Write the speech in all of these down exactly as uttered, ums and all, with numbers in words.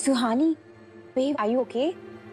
Suhani, babe, are you okay?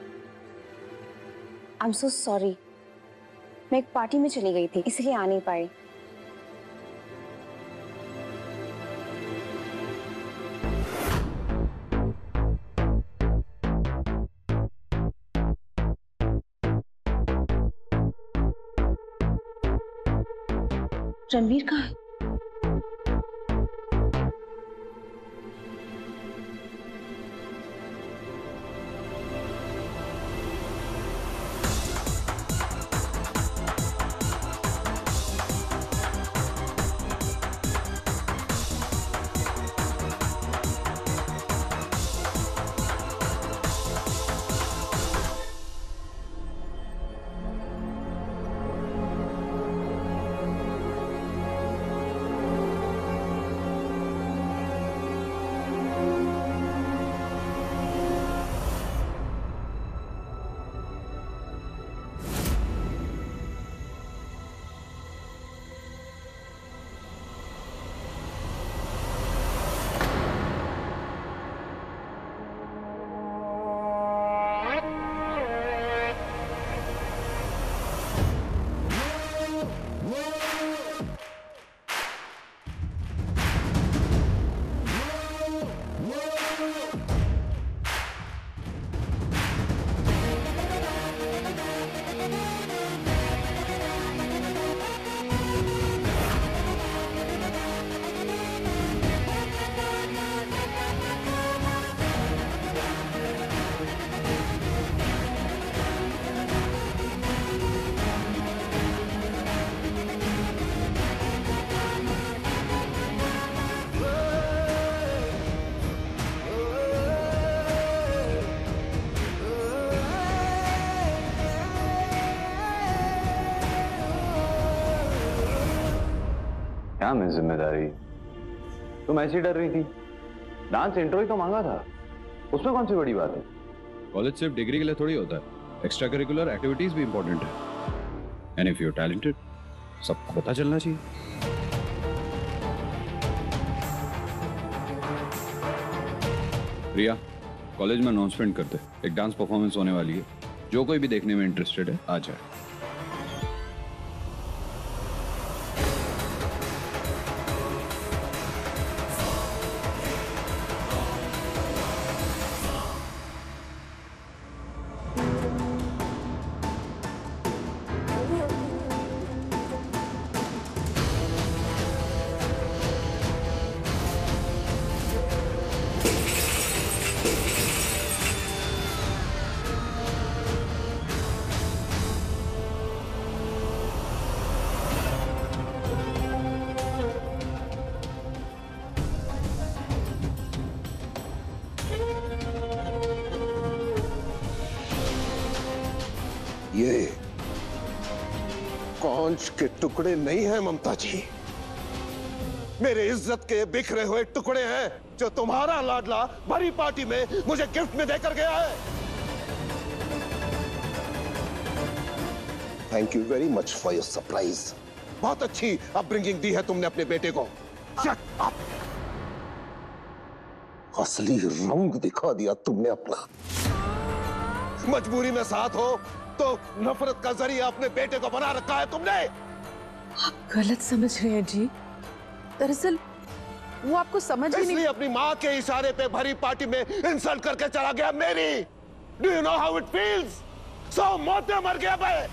I'm so sorry. मैं एक party में चली गई थी, इसलिए आ नहीं पाई। रणवीर कहाँ है? क्या मैं जिम्मेदारी? तुम ऐसी डर रही थी? डांस इंट्रो ही तो मांगा था, उसमें कौन सी बड़ी बात है? कॉलेज सिर्फ डिग्री के लिए थोड़ी होता है, एक्स्ट्रा करिकुलर एक्टिविटीज भी इंपॉर्टेंट है। And if you are talented, सबको पता चलना चाहिए। प्रिया, कॉलेज में अनाउंसमेंट करते, एक डांस परफॉर्मेंस होने वाली है, जो कोई भी देखने में इंटरेस्टेड है आ जाए। ये कौंच के टुकड़े नहीं हैं ममता जी, मेरे इज्जत के बिखरे हुए टुकड़े हैं जो तुम्हारा लाडला भरी पार्टी में मुझे गिफ्ट में देकर गया है। Thank you very much for your surprise. बहुत अच्छी अपब्रिंगिंग दी है तुमने अपने बेटे को। Shut up. असली रंग दिखा दिया तुमने अपना। मजबूरी में साथ हो तो नफरत का जरिया अपने बेटे को बना रखा है तुमने। आप गलत समझ रहे हैं जी, दरअसल वो आपको समझ ही नहीं। इसलिए अपनी माँ के इशारे पे भरी पार्टी में इंसल्ट करके चला गया मेरी। Do you know how it feels? सौ मौतें मर गया मैं।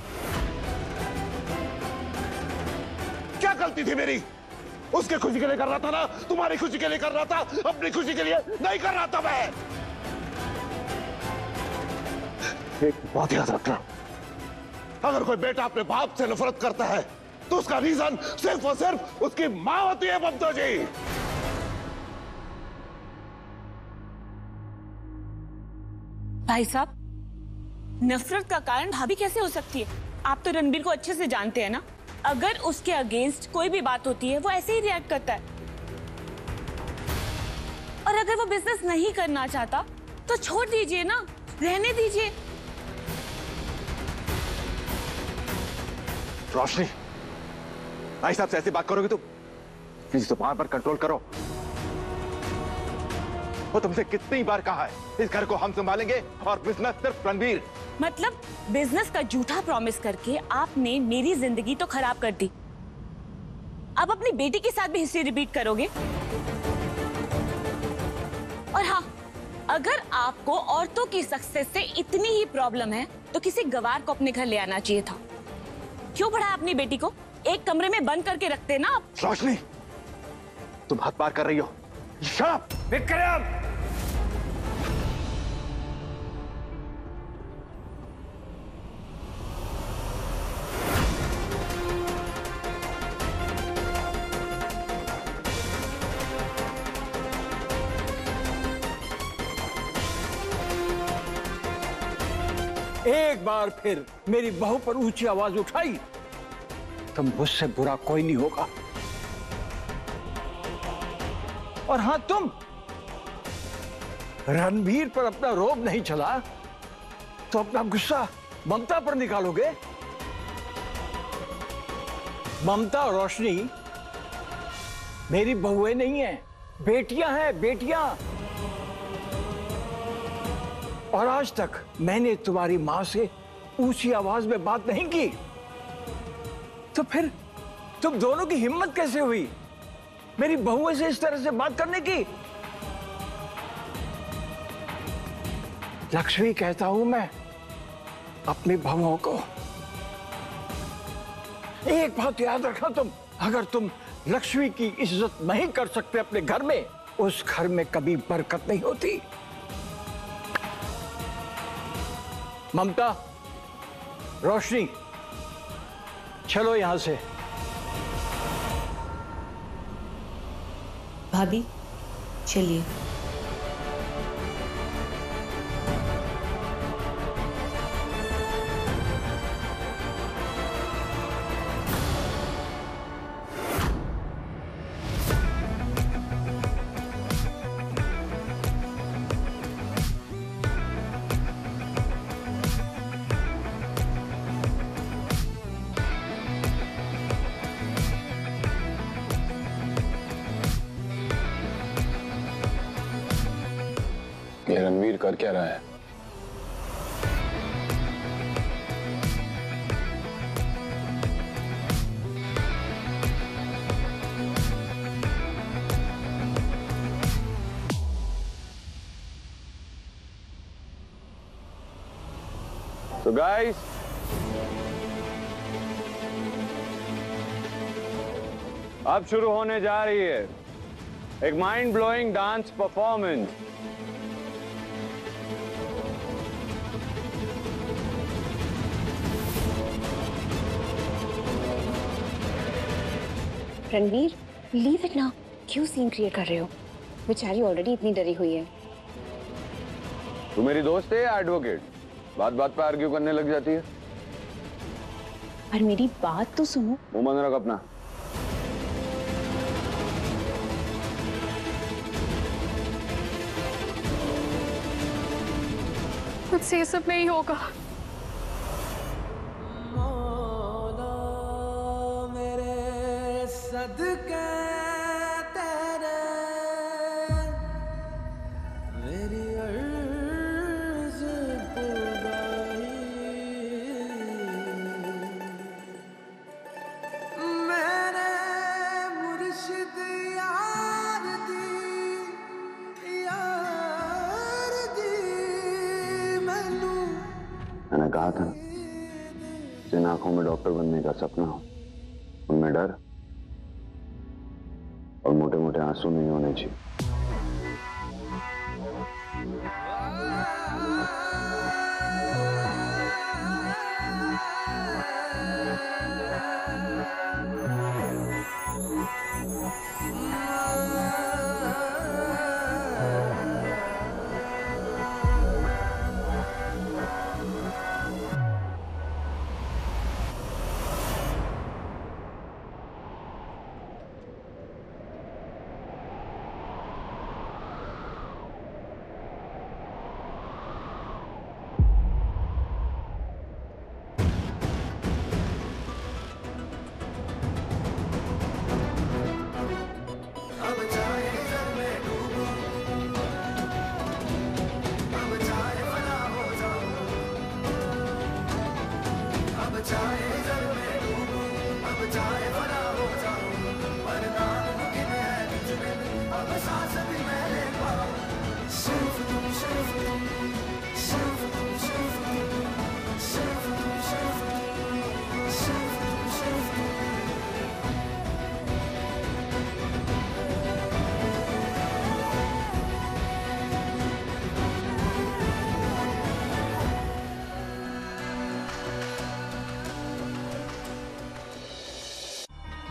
क्या गलती थी मेरी? उसके खुशी के लिए कर रहा था ना, तुम्हारी खुशी के लिए कर रहा था, अपनी खुशी के लिए नहीं कर रहा था मैं। एक बात याद रखना, अगर कोई बेटा अपने बाप से नफरत करता है तो उसका रीजन सिर्फ और सिर्फ उसकी मां होती है ममता जी। भाई साहब, नफरत का कारण भाभी कैसे हो सकती है? आप तो रणबीर को अच्छे से जानते हैं ना, अगर उसके अगेंस्ट कोई भी बात होती है वो ऐसे ही रिएक्ट करता है। और अगर वो बिजनेस नहीं करना चाहता तो छोड़ दीजिए ना, रहने दीजिए। रोशनी, भाई साहब से ऐसी बात करोगे तो प्लीज तो वहां पर कंट्रोल करो। वो तुमसे कितनी बार कहा है, इस घर को हम संभालेंगे और बिजनेस सिर्फ रणवीर। मतलब बिजनेस का झूठा प्रॉमिस करके आपने मेरी जिंदगी तो खराब कर दी, अब अपनी बेटी के साथ भी हिस्ट्री रिपीट करोगे। और हाँ, अगर आपको औरतों की सक्सेस से इतनी ही प्रॉब्लम है तो किसी गवार को अपने घर ले आना चाहिए था। क्यों बढ़ाया अपनी बेटी को? एक कमरे में बंद करके रखते ना आप। रोशनी, तुम हद पार कर रही हो। Shut up. विक्रम! एक बार फिर मेरी बहू पर ऊंची आवाज उठाई तो मुझसे बुरा कोई नहीं होगा। और हां, तुम रणबीर पर अपना रोब नहीं चला तो अपना गुस्सा ममता पर निकालोगे। ममता और रोशनी मेरी बहुएं नहीं हैं, बेटियां हैं, बेटियां। और आज तक मैंने तुम्हारी मां से ऊंची आवाज में बात नहीं की, तो फिर तुम दोनों की हिम्मत कैसे हुई मेरी बहुओं से इस तरह से बात करने की? लक्ष्मी कहता हूं मैं अपनी बहुओं को। एक बात याद रखना तुम, अगर तुम लक्ष्मी की इज्जत नहीं कर सकते अपने घर में, उस घर में कभी बरकत नहीं होती। ममता, रोशनी, चलो यहां से। भाभी चलिए। ये रणवीर कर क्या रहा है? So guys, अब शुरू होने जा रही है एक mind blowing dance performance. Ranveer, leave it ना। क्यों सीन क्रिएट कर रहे हो? बेचारी ऑलरेडी इतनी डरी हुई है। तू मेरी दोस्त है या एडवोकेट? बात बात पे आर्ग्यू करने लग जाती है। पर मेरी बात तो सुनो। मुंह बंद रख अपना। मुझसे ये सब नहीं होगा। मैंने कहा था जिन आंखों में डॉक्टर बनने का सपना हो उनमें डर और मोटे मोटे आंसू नहीं होने चाहिए।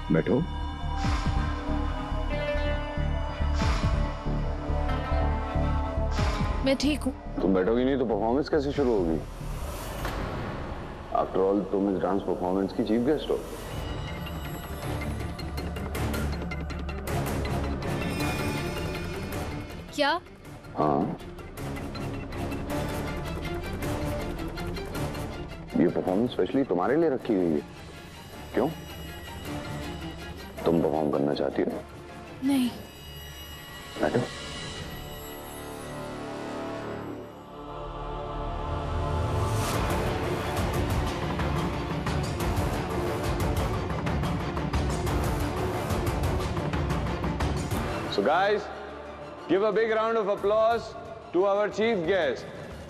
बैठो। मैं ठीक हूँ। तुम बैठोगी नहीं तो परफॉर्मेंस कैसे शुरू होगी? आफ्टर ऑल तुम इस डांस परफॉर्मेंस की चीफ गेस्ट हो। क्या? हाँ, ये परफॉर्मेंस स्पेशली तुम्हारे लिए रखी हुई है। क्यों? तुम परफॉर्म करना चाहती हो? नहीं। बैठो। So guys, give a big round of applause to our chief guest.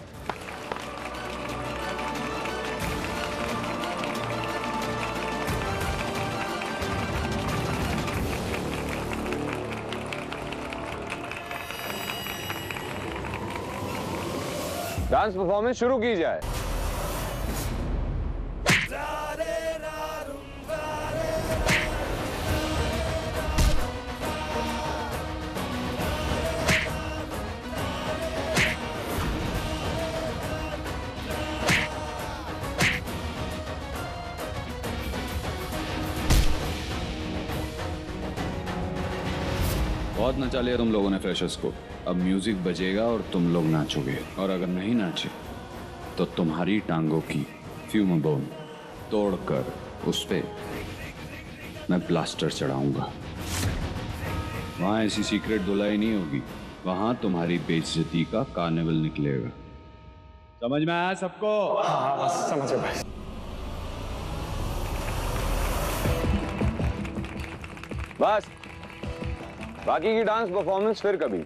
Dance performance शुरू की जाए। बहुत नचा लिया तुम लोगों ने फ्रेशर्स को। अब म्यूजिक बजेगा और तुम लोग नाचोगे, और अगर नहीं नाचे तो तुम्हारी टांगों की फ्यूम बोन तोड़कर उस पे मैं प्लास्टर चढ़ाऊंगा। वहां ऐसी सीक्रेट धुलाई नहीं होगी, वहां तुम्हारी बेइज्जती का कार्निवल निकलेगा। समझ में आया सबको? हाँ, समझ गए भाई। बस, बाकी की डांस परफॉर्मेंस फिर कभी।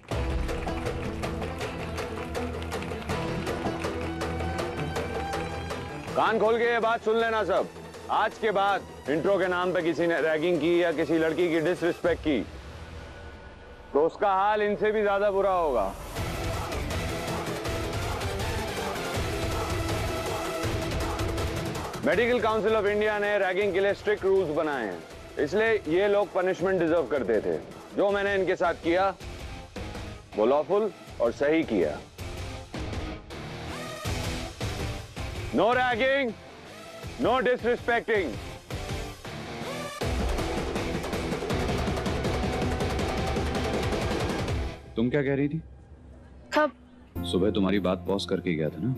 कान खोल के ये बात सुन लेना सब। आज के बाद इंट्रो के नाम पे किसी ने रैगिंग की या किसी लड़की की डिसरिस्पेक्ट की तो उसका हाल इनसे भी ज्यादा बुरा होगा। मेडिकल काउंसिल ऑफ इंडिया ने रैगिंग के लिए स्ट्रिक्ट रूल्स बनाए हैं, इसलिए ये लोग पनिशमेंट डिजर्व करते थे। जो मैंने इनके साथ किया वो लॉफुल और सही किया। No ragging, no disrespecting. तुम क्या कह रही थी? कब? सुबह तुम्हारी बात पॉज करके गया था ना।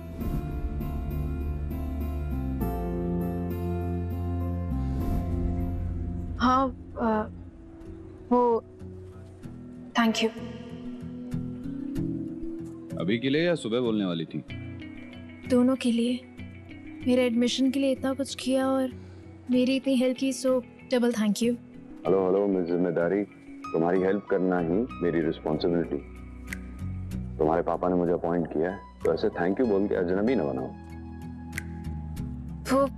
हाँ, आ, वो थैंक यू। अभी के लिए या सुबह बोलने वाली थी? दोनों के लिए। मेरे एडमिशन के लिए इतना कुछ किया और मेरी इतनी हेल्प की, so double thank you. Hello hello, मेरी जिम्मेदारी तुम्हारी हेल्प करना ही मेरी रिस्पॉन्सिबिलिटी। तुम्हारे पापा ने मुझे अपॉइंट किया है, तो ऐसे थैंक यू बोल के अजनबी न बनाओ। वो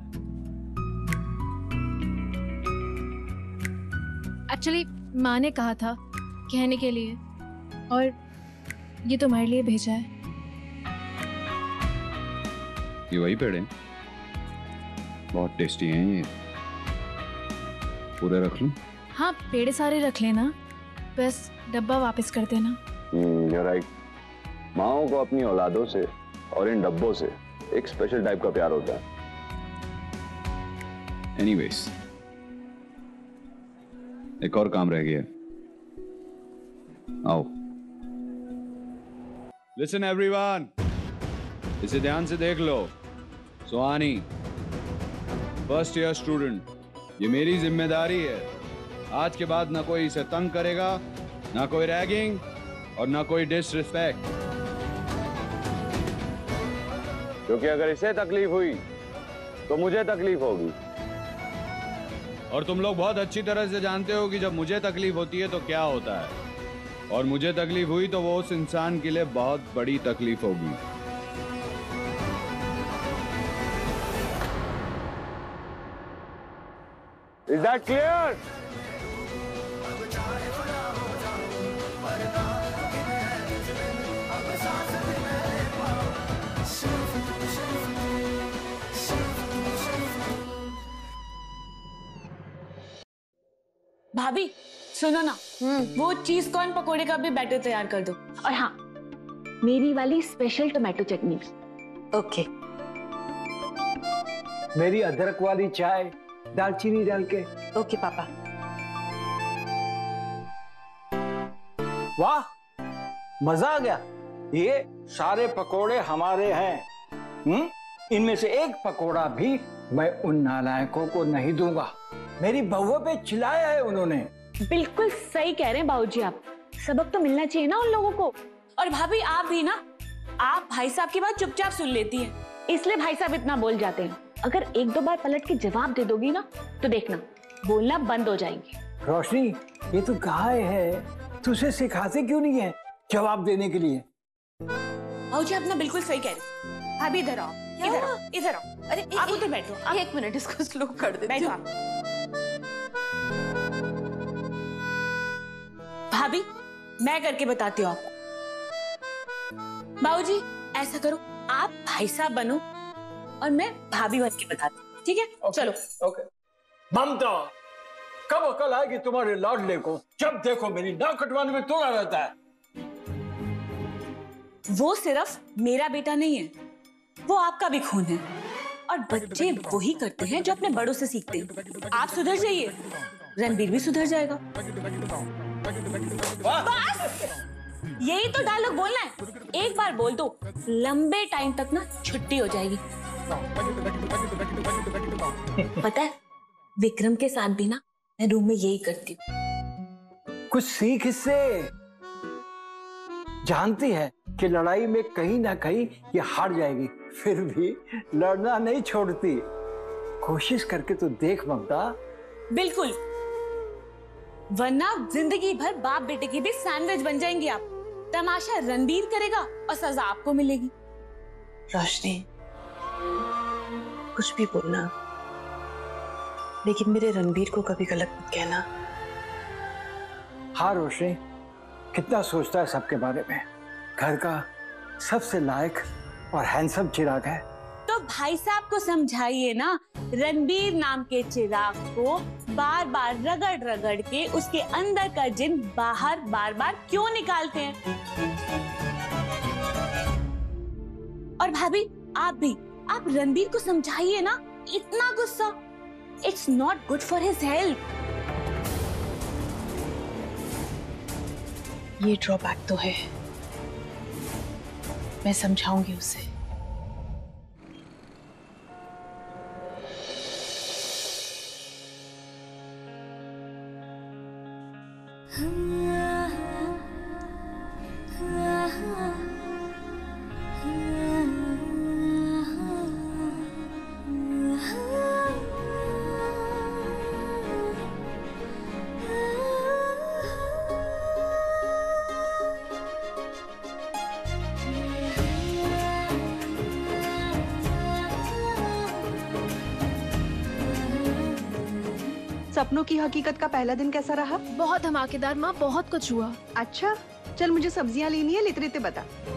एक्चुअली माँ ने कहा था कहने के लिए, और ये तुम्हारे लिए भेजा है। ये वही पेड़ हैं? बहुत टेस्टी हैं ये। पूरे रख लूं? हाँ, पेड़ सारे रख लेना, बस डब्बा वापस कर देना। You right. माओ को अपनी औलादों से और इन डब्बों से एक स्पेशल टाइप का प्यार होता है। एनीवेज, एक और काम रह गया। आओ। लिसन एवरीवन, इसे ध्यान से देख लो। सुहानी, फर्स्ट ईयर स्टूडेंट, ये मेरी जिम्मेदारी है। आज के बाद ना कोई इसे तंग करेगा, ना कोई रैगिंग और ना कोई डिसरिस्पेक्ट। क्योंकि अगर इसे तकलीफ हुई तो मुझे तकलीफ होगी। और तुम लोग बहुत अच्छी तरह से जानते हो कि जब मुझे तकलीफ होती है तो क्या होता है, और मुझे तकलीफ हुई तो वो उस इंसान के लिए बहुत बड़ी तकलीफ होगी। Is that clear? भाभी सुनो ना, वो चीज कॉर्न पकोड़े का भी बैटर तैयार कर दो। और हाँ, मेरी वाली स्पेशल टोमेटो चटनी। ओके। मेरी अदरक वाली चाय दालचीनी डाल के। ओके पापा। वाह, मजा आ गया। ये सारे पकोड़े हमारे हैं। हम्म, इनमें से एक पकोड़ा भी मैं उन नालायकों को नहीं दूंगा। मेरी बहुओं पे चिल्लाया है उन्होंने। बिल्कुल सही कह रहे हैं बाबूजी आप, सबक तो मिलना चाहिए ना उन लोगों को। और भाभी आप भी ना, आप भाई साहब की बात चुपचाप सुन लेती हैं, इसलिए भाई साहब इतना बोल जाते हैं। अगर एक दो बार पलट के जवाब दे दोगी ना तो देखना बोलना बंद हो जाएंगे। रोशनी, ये तो गाय है, तुझे सिखाते क्यों नहीं है जवाब देने के लिए? भाऊजी आप ना बिल्कुल सही कह रहे हैं। भाभी इधर आओ, इधर आओ, इधर आओ। अरे आप उधर बैठो। आप एक मिनट इसको स्लो कर देती बैठो हूँ। आप। भाभी मैं करके बताती हूँ आपको। बाबूजी ऐसा करो, आप भाई साहब बनो और मैं भाभी बन के बताती हूँ, ठीक है? Okay, चलो। ओके। ममता, कब अकल आएगी तुम्हारे लाडले को? जब देखो मेरी नाक कटवाने में तुला रहता है। वो सिर्फ मेरा बेटा नहीं है, वो आपका भी खून है। और बच्चे वही करते हैं जो अपने बड़ों से सीखते हैं। आप सुधर जाइए, रणबीर भी सुधर जाएगा। बस यही तो डायलॉग बोलना है। एक बार बोल दो, लंबे टाइम तक ना छुट्टी हो जाएगी। पता है विक्रम के साथ भी ना मैं रूम में यही करती हूँ। कुछ सीख इससे। जानती है कि लड़ाई में कहीं ना कहीं ये हार जाएगी, फिर भी लड़ना नहीं छोड़ती। कोशिश करके तो देख ममता। बिल्कुल, वरना जिंदगी भर बाप बेटे की भी सैंडविच बन जाएंगी आप। तमाशा रणबीर करेगा और सजा आपको मिलेगी। रोशनी, कुछ भी बोलना, लेकिन मेरे रणबीर को कभी गलत मत कहना। हाँ रोशनी, कितना सोचता है सबके बारे में। घर का सबसे लायक और हैंडसम चिराग है। तो भाई साहब को समझाइए ना, रणबीर नाम के चिराग को बार बार रगड़ रगड़ के उसके अंदर का जिन बाहर बार बार क्यों निकालते हैं। और भाभी आप भी, आप रणबीर को समझाइए ना, इतना गुस्सा, it's not good for his health. ये ड्रॉबैक तो है, मैं समझाऊंगी उसे। सपनों की हकीकत का पहला दिन कैसा रहा? बहुत धमाकेदार माँ, बहुत कुछ हुआ। अच्छा, चल मुझे सब्जियां लेनी है, लेते लेते बता।